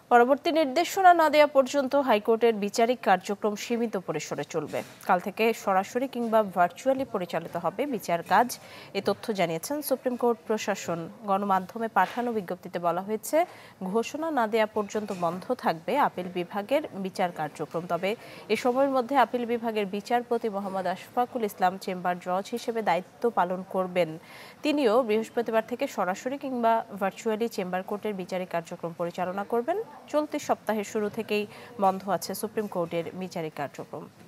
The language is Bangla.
পরবর্তী নির্দেশনা না দেওয়া পর্যন্ত হাইকোর্টের বিচারিক কার্যক্রম সীমিত পরিসরে চলবে। কাল থেকে সরাসরি কিংবা ভার্চুয়ালি পরিচালিত হবে বিচার কাজ, এ তথ্য জানিয়েছেন সুপ্রিম কোর্ট প্রশাসন। গণমাধ্যমে পাঠানো বিজ্ঞপ্তিতে বলা হয়েছে, ঘোষণা না দেওয়া পর্যন্ত বন্ধ থাকবে আপিল বিভাগের বিচার কার্যক্রম। তবে এ সময়ের মধ্যে আপিল বিভাগের বিচারপতি মোহাম্মদ আশফাকুল ইসলাম চেম্বার জজ হিসেবে দায়িত্ব পালন করবেন। তিনিও বৃহস্পতিবার থেকে সরাসরি কিংবা ভার্চুয়ালি চেম্বার কোর্টের বিচারিক কার্যক্রম পরিচালনা করবেন। চলতি সপ্তাহের শুরু থেকেই বন্ধ আছে সুপ্রিম কোর্টের বিচারিক কার্যক্রম।